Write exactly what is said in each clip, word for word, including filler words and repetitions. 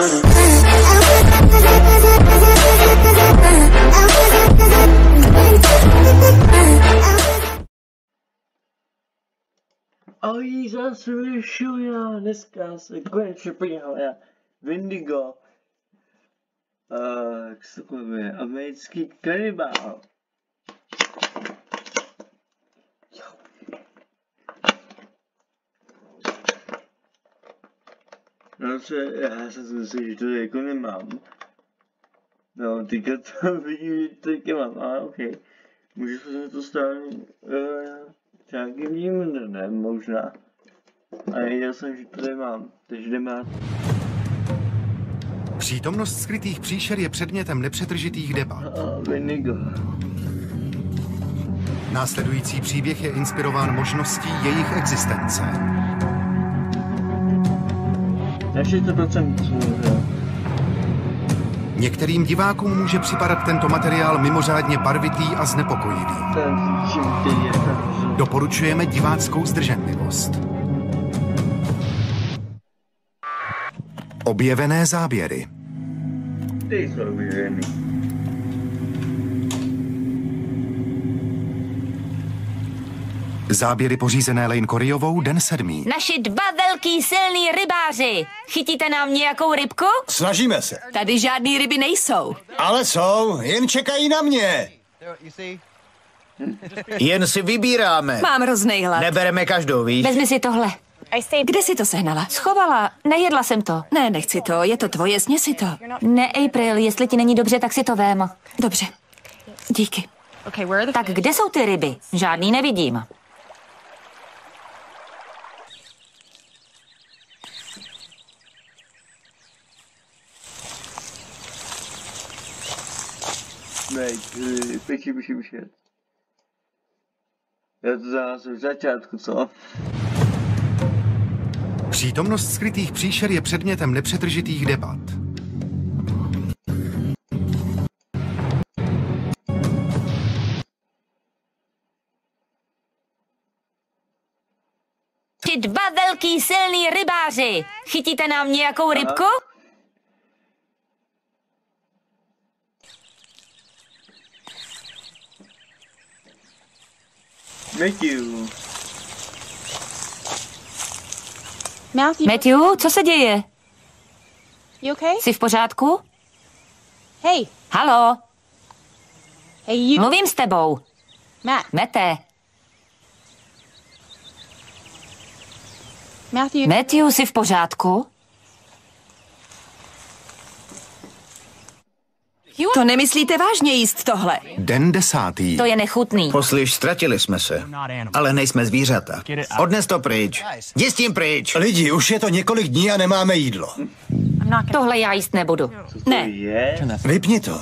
Ahoj, zase vyšel já, dneska se konečně podíval já Wendigo, uh, jak se to jmenuje, americký kanibál. No co, já jsem si myslel, že to jako nemám. No, teďka to vidím, že to teďka mám, ale okej. Okay. Můžu se to stát uh, nějakým jiným dnem možná. A nevěděl jsem, že to tady mám, takže jdeme. Přítomnost skrytých příšer je předmětem nepřetržitých debat. Oh, Wendigo. Následující příběh je inspirován možností jejich existence. Na šedesát procent. Některým divákům může připadat tento materiál mimořádně barvitý a znepokojivý. Doporučujeme diváckou zdrženlivost. Objevené záběry. Ty jsou objevený. Záběry pořízené Lane Coryovou, den sedmý. Naši dva velký silný rybáři. Chytíte nám nějakou rybku? Snažíme se. Tady žádný ryby nejsou. Ale jsou, jen čekají na mě. Jen si vybíráme. Mám hroznej hlad. Nebereme každou, víš? Vezmi si tohle. Kde jsi to sehnala? Schovala, nejedla jsem to. Ne, nechci to, je to tvoje, sně si to. Ne, April, jestli ti není dobře, tak si to vém. Dobře, díky. Tak kde jsou ty ryby? Žádný nevidím. Nej, pěkně musím šet. Já to zase v začátku, co? Přítomnost skrytých příšer je předmětem nepřetržitých debat. Ti dva velký silný rybáři. Chytíte nám nějakou rybku? Matthew. Matthew. Matthew, co se děje? You okay? Jsi v pořádku? Hey. Haló? Hey, you. Mluvím s tebou. Matt. Mete. Matthew. Matthew, jsi v pořádku? To nemyslíte vážně jíst tohle? Den desátý. To je nechutný. Poslyš, ztratili jsme se. Ale nejsme zvířata. Odnes to pryč. Jdi s tím pryč. Lidi, už je to několik dní a nemáme jídlo. Tohle já jíst nebudu. Ne. Vypni to.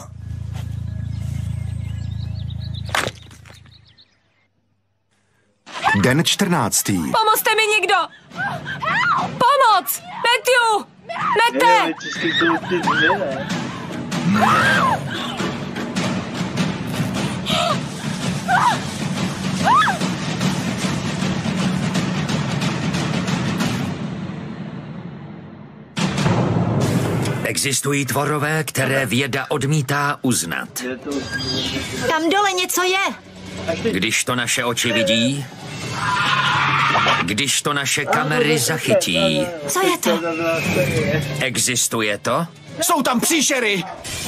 Den čtrnáctý. Pomozte mi někdo! Pomoc! Matthew! Mete! Existují tvorové, které věda odmítá uznat. Tam dole něco je. Když to naše oči vidí, když to naše kamery zachytí. Co je to? Existuje to? Jsou tam příšery!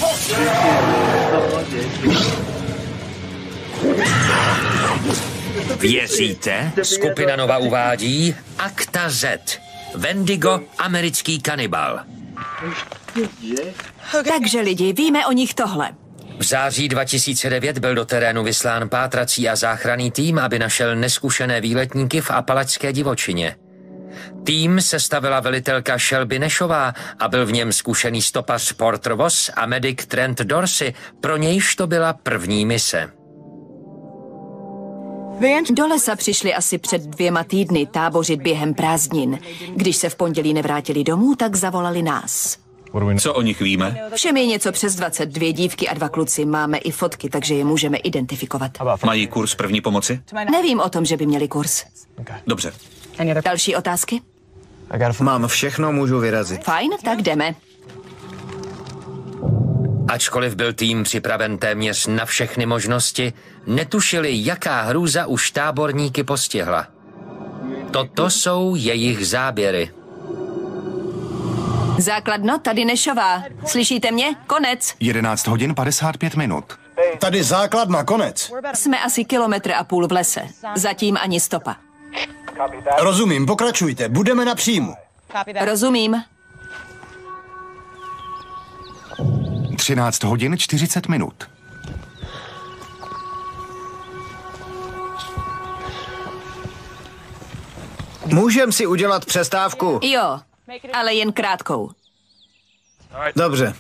Věříte? Skupina Nova uvádí Akta Z. Wendigo, americký kanibal. Takže lidi, víme o nich tohle. V září dva tisíce devět byl do terénu vyslán pátrací a záchranný tým, aby našel neskušené výletníky v apalačské divočině. Tým sestavila velitelka Shelby Nashová a byl v něm zkušený stopař Porter Voss a medic Trent Dorsey, pro nějž to byla první mise. Do lesa přišli asi před dvěma týdny tábořit během prázdnin. Když se v pondělí nevrátili domů, tak zavolali nás. Co o nich víme? Všem je něco přes dvacet, dvě dívky a dva kluci. Máme i fotky, takže je můžeme identifikovat. Mají kurz první pomoci? Nevím o tom, že by měli kurz. Dobře. Další otázky? Mám všechno, můžu vyrazit. Fajn, tak jdeme. Ačkoliv byl tým připraven téměř na všechny možnosti, netušili, jaká hrůza už táborníky postihla. Toto jsou jejich záběry. Základno, tady Nešová. Slyšíte mě? Konec. jedenáct hodin padesát pět minut. Tady základna, konec. Jsme asi kilometr a půl v lese. Zatím ani stopa. Rozumím, pokračujte, budeme na příjmu. Rozumím. třináct hodin čtyřicet minut. Můžem si udělat přestávku? Jo, ale jen krátkou. Dobře.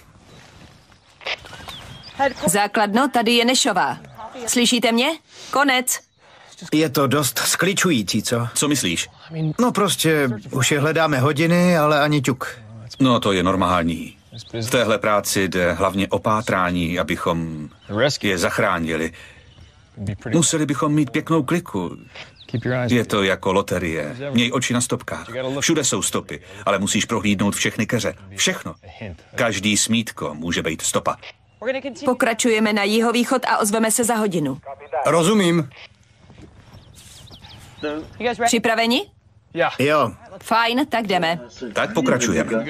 Základno, tady je Nešová. Slyšíte mě? Konec. Je to dost skličující, co? Co myslíš? No prostě, už je hledáme hodiny, ale ani ťuk. No to je normální. V téhle práci jde hlavně o pátrání, abychom je zachránili. Museli bychom mít pěknou kliku. Je to jako loterie. Měj oči na stopkách. Všude jsou stopy, ale musíš prohlídnout všechny keře. Všechno. Každý smítko může být stopa. Pokračujeme na jihovýchod a ozveme se za hodinu. Rozumím. Připraveni? Jo. Fajn, tak jdeme. Tak pokračujeme.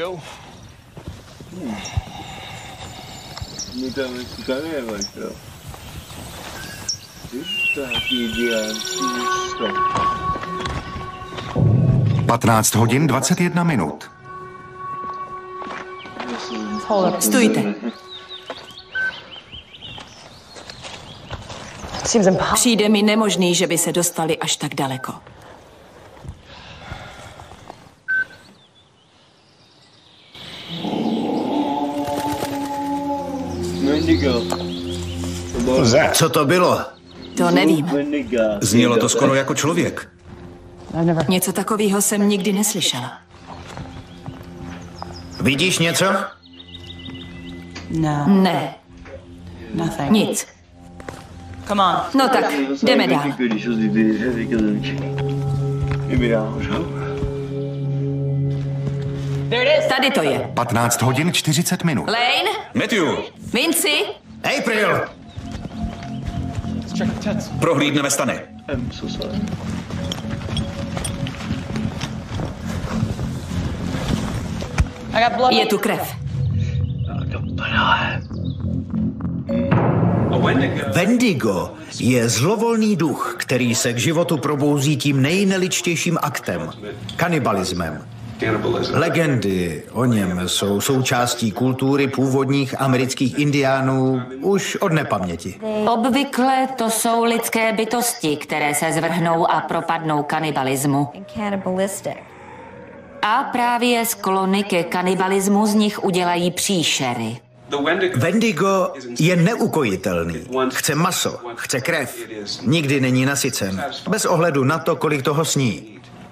patnáct hodin dvacet jedna minut. Stůjte. Přijde mi nemožný, že by se dostali až tak daleko. Co to bylo? To nevím. Znělo to skoro jako člověk. Něco takového jsem nikdy neslyšela. Vidíš něco? Ne. Nic. No tak, jdeme dál. Tady to je. patnáct hodin čtyřicet minut. Lane? Matthew, Vinci? April! prohlídneme stany. Je tu krev. Wendigo je zlovolný duch, který se k životu probouzí tím nejneličtějším aktem, kanibalismem. Legendy o něm jsou součástí kultury původních amerických indiánů už od nepaměti. Obvykle to jsou lidské bytosti, které se zvrhnou a propadnou kanibalismu. A právě z kolony ke kanibalismu z nich udělají příšery. Wendigo je neukojitelný. Chce maso, chce krev. Nikdy není nasycen, bez ohledu na to, kolik toho sní.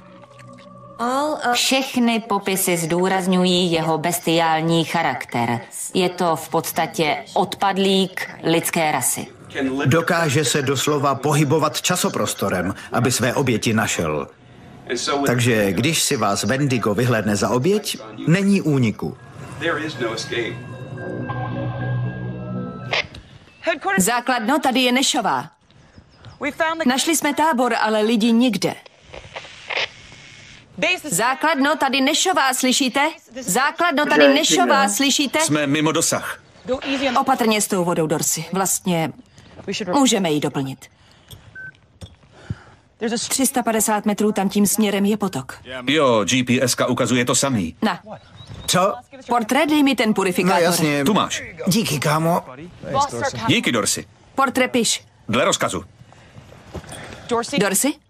Všechny popisy zdůrazňují jeho bestiální charakter. Je to v podstatě odpadlík lidské rasy. Dokáže se doslova pohybovat časoprostorem, aby své oběti našel. Takže když si vás Wendigo vyhlédne za oběť, není úniku. Základno, tady je Nešová. Našli jsme tábor, ale lidi nikde. Základno, tady Nešová, slyšíte? Základno, tady Nešová, slyšíte? Jsme mimo dosah. Opatrně s tou vodou, Dorsey. Vlastně můžeme ji doplnit. tři sta padesát metrů tam tím směrem je potok. Jo, G P S ka ukazuje to samý. Na, Co? portrét, dej mi ten No purifikátor. jasně. Tu máš. Díky, kámo. Díky, Dorsey. Portrét piš. Dle rozkazu. Dorsey?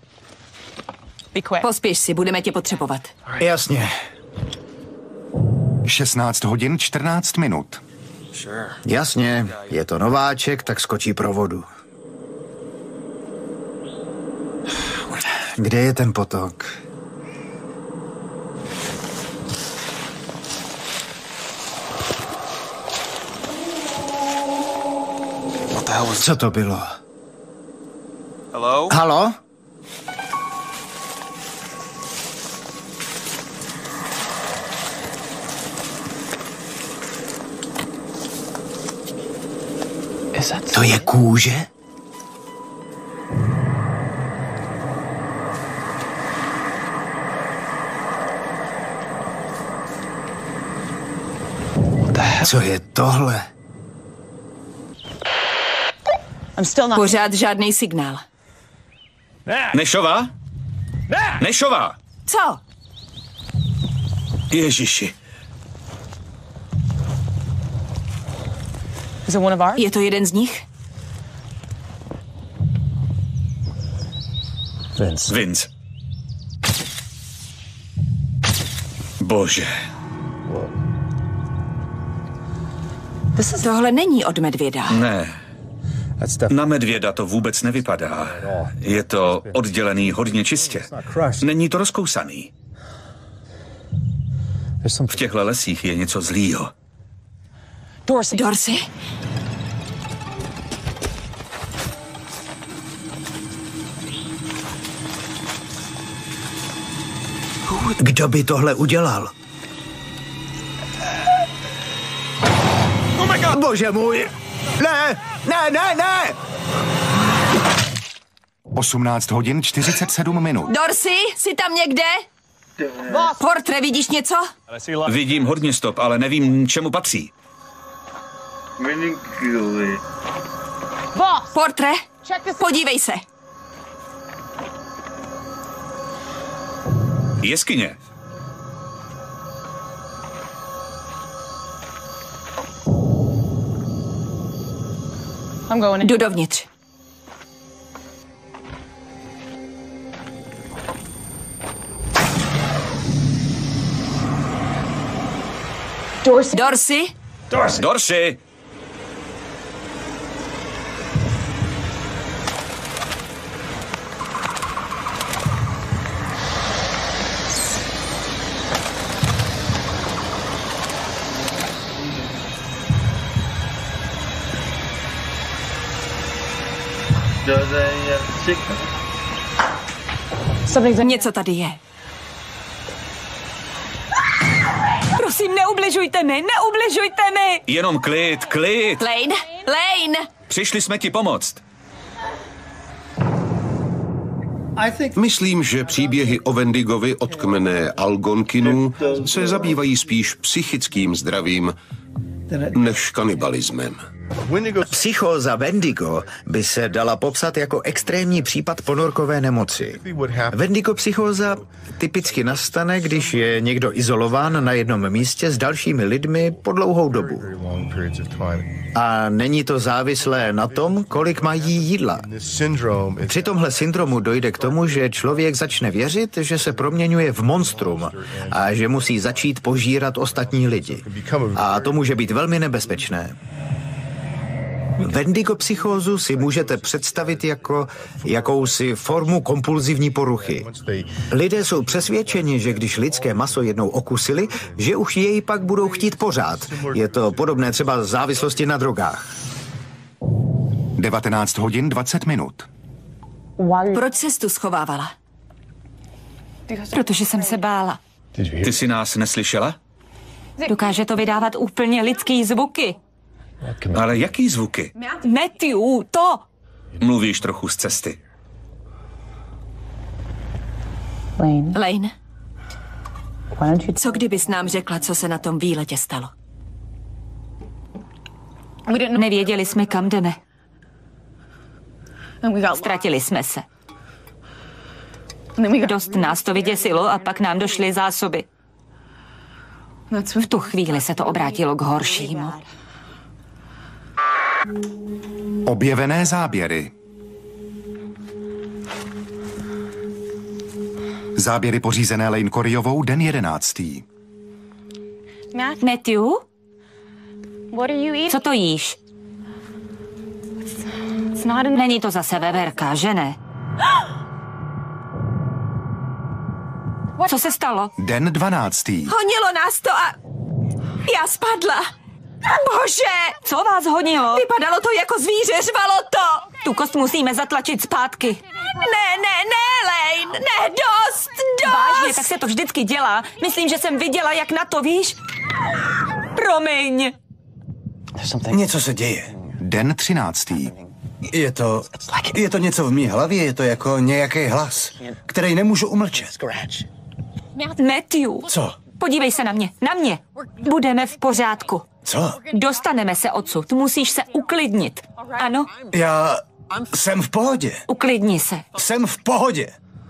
Pospěš si, budeme tě potřebovat. Jasně. šestnáct hodin čtrnáct minut. Jasně, je to nováček, tak skočí pro vodu. Kde je ten potok? Co to bylo? Hello? Halo? To je kůže? Co je tohle? Pořád žádný signál. Nešová? Nešová! Co? Ježiši. Je to jeden z nich? Vince. Vince. Bože. Tohle není od medvěda. Ne. Na medvěda to vůbec nevypadá. Je to oddělený hodně čistě. Není to rozkousaný. V těchto lesích je něco zlýho. Dorsey? Kdo by tohle udělal? Bože můj! Ne! Ne, ne, ne! osmnáct hodin čtyřicet sedm minut. Dorsey, jsi tam někde? Portre, vidíš něco? Vidím hodně stop, ale nevím, čemu patří. Portre, podívej se. Jeskyně. Jdu dovnitř. Dorsey? Dorsey? Dorsey! Dorsey! Něco tady je. Prosím, neubližujte mi, neubližujte mi! Jenom klid, klid! Lane, Lane! Přišli jsme ti pomoct. Myslím, že příběhy o Wendigovi od kmene Algonkinů se zabývají spíš psychickým zdravím než kanibalismem. Psychóza Wendigo by se dala popsat jako extrémní případ ponorkové nemoci. Wendigo psychóza typicky nastane, když je někdo izolován na jednom místě s dalšími lidmi po dlouhou dobu. A není to závislé na tom, kolik mají jídla. Při tomhle syndromu dojde k tomu, že člověk začne věřit, že se proměňuje v monstrum a že musí začít požírat ostatní lidi. A to může být velmi nebezpečné. Wendigo psychózu si můžete představit jako jakousi formu kompulzivní poruchy. Lidé jsou přesvědčeni, že když lidské maso jednou okusili, že už jej pak budou chtít pořád. Je to podobné třeba závislosti na drogách. devatenáct hodin dvacet minut. Proč ses tu schovávala? Protože jsem se bála. Ty jsi nás neslyšela? Dokáže to vydávat úplně lidský zvuky. Ale jaký zvuky? Matthew, to! Mluvíš trochu z cesty. Lane. Lane. Co kdybys nám řekla, co se na tom výletě stalo? Nevěděli jsme, kam jdeme. Ztratili jsme se. Dost nás to vyděsilo a pak nám došly zásoby. V tu chvíli se to obrátilo k horšímu. Objevené záběry. Záběry pořízené Lane Coryovou, den jedenáctý. Matthew? Co to jíš? Není to zase veverka, že ne? Co se stalo? Den dvanáctý. Honilo nás to a já spadla. Bože! Co vás honilo? Vypadalo to jako zvíře, řvalo to! Tu kost musíme zatlačit zpátky. Ne, ne, ne, Lane! Ne, dost, dost! Vážně, tak se to vždycky dělá. Myslím, že jsem viděla, jak na to, víš? Promiň. Něco se děje. Den třináctý. Je to... Je to něco v mý hlavě, je to jako nějaký hlas, který nemůžu umlčet. Matthew. Co? Podívej se na mě, na mě. Budeme v pořádku. Co? Dostaneme se odsud, musíš se uklidnit. Ano? Já jsem v pohodě. Uklidni se. Jsem v pohodě.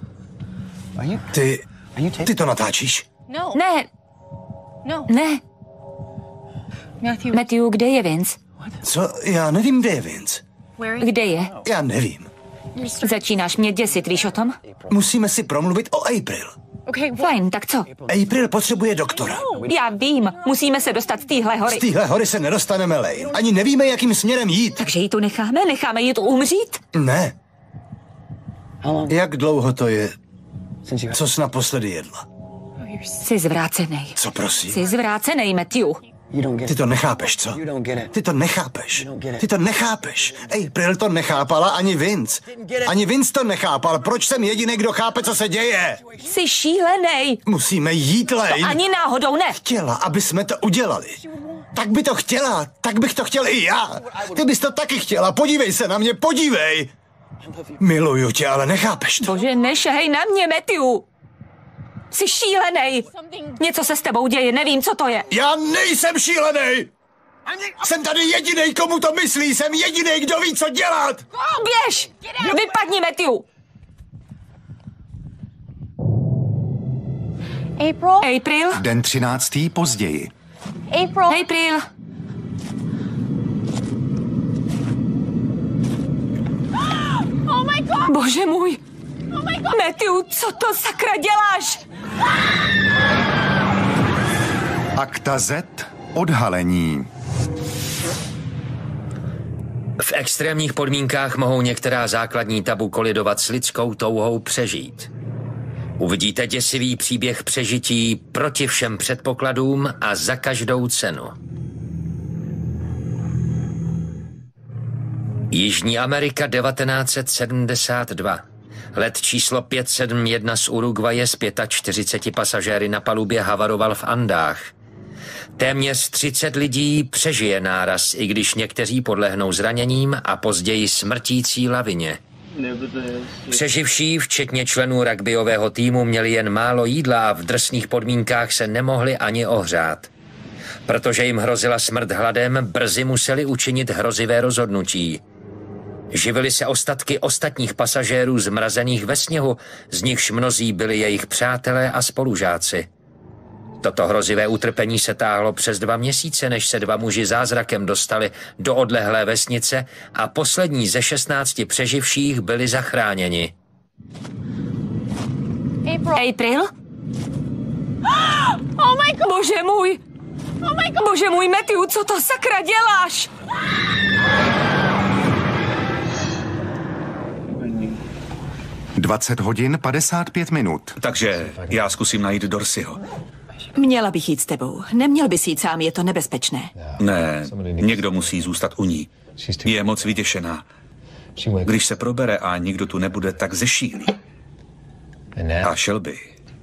Ty... Ty to natáčíš? Ne. Ne. Matthew, kde je Vince? Co? Já nevím, kde je Vince. Kde je? Já nevím. Začínáš mě děsit, víš o tom? Musíme si promluvit o April. Fajn, tak co? April potřebuje doktora. Já vím, musíme se dostat z téhle hory. Z téhle hory se nedostaneme, Lane. Ani nevíme, jakým směrem jít. Takže ji tu necháme? Necháme ji tu umřít? Ne. Jak dlouho to je, co jsi naposledy jedla? Jsi zvrácenej. Co prosím? Jsi zvrácenej, Matthew. Ty to nechápeš, co? Ty to nechápeš. Ty to nechápeš. April to nechápala, ani Vince. Ani Vince to nechápal. Proč jsem jediný, kdo chápe, co se děje? Jsi šílenej. Musíme jít, Lane. To ani náhodou ne. Chtěla, aby jsme to udělali. Tak by to chtěla. Tak bych to chtěl i já. Ty bys to taky chtěla. Podívej se na mě, podívej. Miluju tě, ale nechápeš to. Bože, nešahej na mě, Matthew. Jsi šílenej. Něco se s tebou děje, nevím, co to je. Já nejsem šílenej. Jsem tady jedinej, komu to myslí. Jsem jedinej, kdo ví, co dělat. Běž! Vypadni, Matthew. April? April? Den třináctý později. April? April? Oh my God! Bože můj. Oh my God! Matthew, co to sakra děláš? Akta Z. Odhalení. V extrémních podmínkách mohou některá základní tabu kolidovat s lidskou touhou přežít. Uvidíte děsivý příběh přežití proti všem předpokladům a za každou cenu. Jižní Amerika devatenáct set sedmdesát dva. Let číslo pět set sedmdesát jedna z Uruguaye s čtyřiceti pěti pasažéry na palubě havaroval v Andách. Téměř třicet lidí přežije náraz, i když někteří podlehnou zraněním a později smrtící lavině. Přeživší, včetně členů rugbyového týmu, měli jen málo jídla a v drsných podmínkách se nemohli ani ohřát. Protože jim hrozila smrt hladem, brzy museli učinit hrozivé rozhodnutí. Živili se ostatky ostatních pasažérů zmrazených ve sněhu, z nichž mnozí byli jejich přátelé a spolužáci. Toto hrozivé utrpení se táhlo přes dva měsíce, než se dva muži zázrakem dostali do odlehlé vesnice a poslední ze šestnácti přeživších byli zachráněni. April? April? Oh my God! Bože můj! Oh my God! Bože můj, Matthew, co to sakra děláš? dvacet hodin padesát pět minut. Takže já zkusím najít Dorseyho. Měla bych jít s tebou. Neměl bys jít sám, je to nebezpečné. Ne, někdo musí zůstat u ní. Je moc vyděšená. Když se probere a nikdo tu nebude, tak zešílí. A Shelby.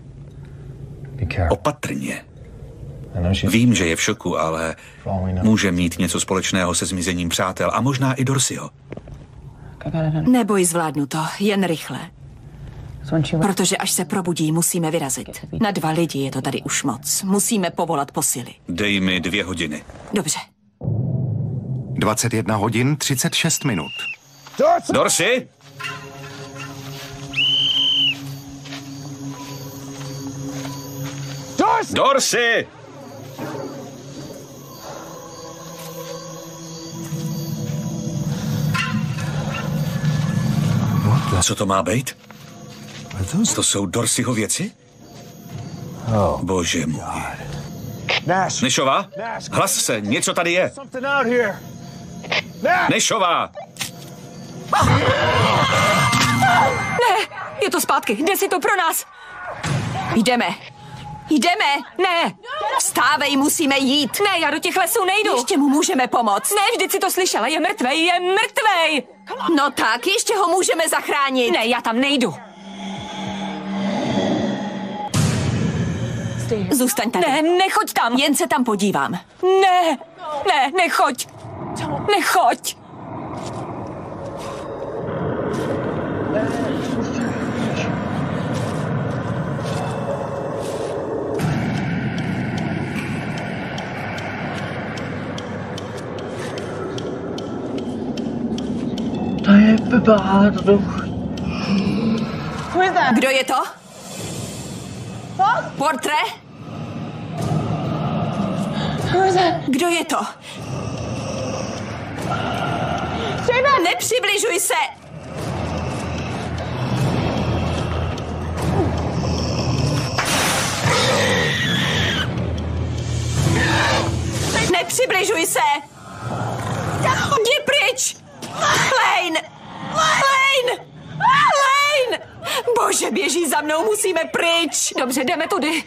Opatrně. Vím, že je v šoku, ale může mít něco společného se zmizením přátel a možná i Dorseyho. Neboj, zvládnu to, jen rychle. Protože až se probudí, musíme vyrazit. Na dva lidi je to tady už moc. Musíme povolat posily. Dej mi dvě hodiny. Dobře. dvacet jedna hodin třicet šest minut. Dorsey? Dorsey! Co to má být? To jsou Dorseyho věci? Bože můj. Nešová? Hlas se, něco tady je. Nešová! Ne, je to zpátky, jde si to pro nás. Jdeme. Jdeme. Ne. Vstávej, musíme jít. Ne, já do těch lesů nejdu. Ještě mu můžeme pomoct. Ne, vždyť si to slyšela, je mrtvej, je mrtvej. No tak, ještě ho můžeme zachránit. Ne, já tam nejdu. Zůstaň tady. Ne, nechoď tam. Jen se tam podívám. Ne, ne, nechoď. Nechoď. To je blbá, to duch. Kdo je to? Portre? Kdo je to? Nepřibližuj se! Nepřibližuj se! Jdi pryč! Lane! Lane! Lane! Bože, běží za mnou, musíme pryč! Dobře, jdeme tudy.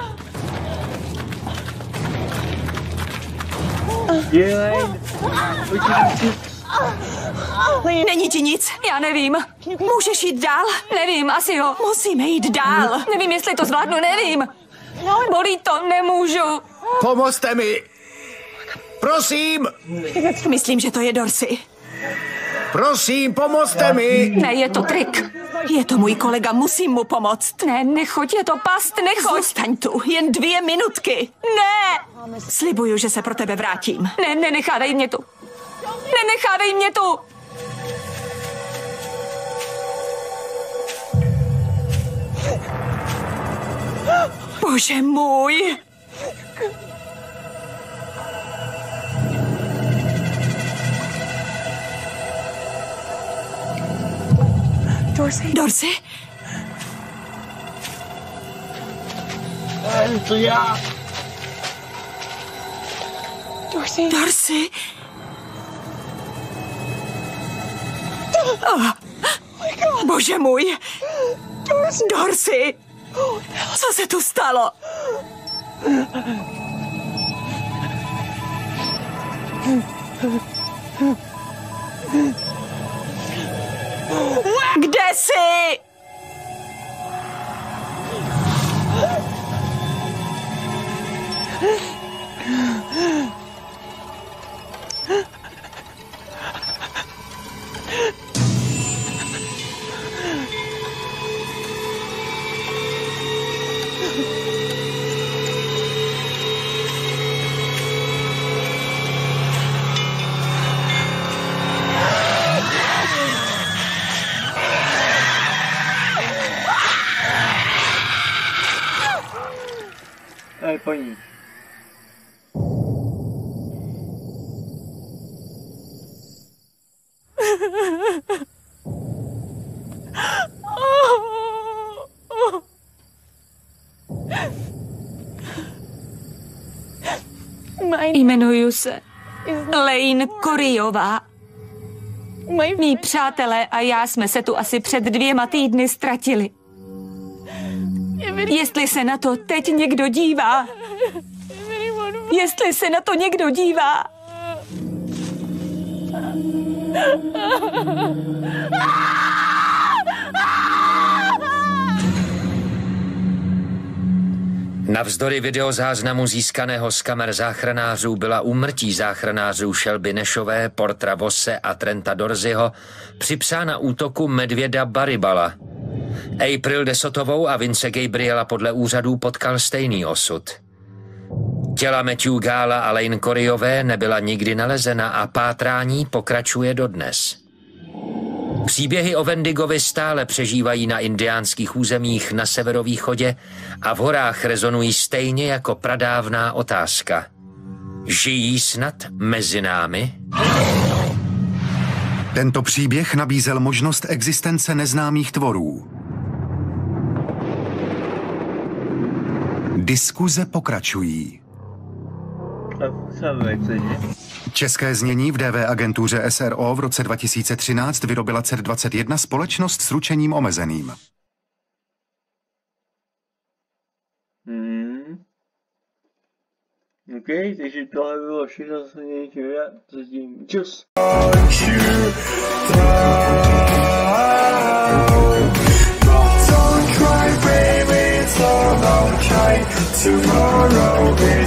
Není ti nic, já nevím. Můžeš jít dál? Nevím, asi jo. Musíme jít dál. Nevím, jestli to zvládnu, nevím. Bolí to, nemůžu. Pomozte mi! Prosím! Myslím, že to je Dorsey. Prosím, pomozte mi! Ne, je to trik. Je to můj kolega, musím mu pomoct. Ne, nechoď, je to past, nechoď. Zůstaň tu, jen dvě minutky. Ne! Slibuju, že se pro tebe vrátím. Ne, nenechávej mě tu. Nenechávej mě tu! Bože můj! Dorsey? Dorsey? To já. Dorsey? Dorsey? Oh. Bože můj! Dorsey! Co se tu stalo? Kde jsi? Ej, po ní. Jmenuji se Lane Coreyová. Mí přátelé a já jsme se tu asi před dvěma týdny ztratili. Jestli se na to teď někdo dívá, jestli se na to někdo dívá. Navzdory videozáznamu získaného z kamer záchranářů byla úmrtí záchranářů Shelby Nashové, Portra Vosse a Trenta Dorseyho připsána útoku medvěda Barrybala. April DeSotovou a Vince Gabriela podle úřadů potkal stejný osud. Těla Matthew Gala a Lane Coreyové nebyla nikdy nalezena a pátrání pokračuje dodnes. Příběhy o Wendigovi stále přežívají na indiánských územích na severovýchodě a v horách rezonují stejně jako pradávná otázka. Žijí snad mezi námi? Tento příběh nabízel možnost existence neznámých tvorů. Diskuze pokračují. České znění v D V agentuře S R O v roce dva tisíce třináct vyrobila C E R dvacet jedna společnost s ručením omezeným. Hmm. OK, takže tohle bylo všechno, co měli chvíle. Zatím čus. Tomorrow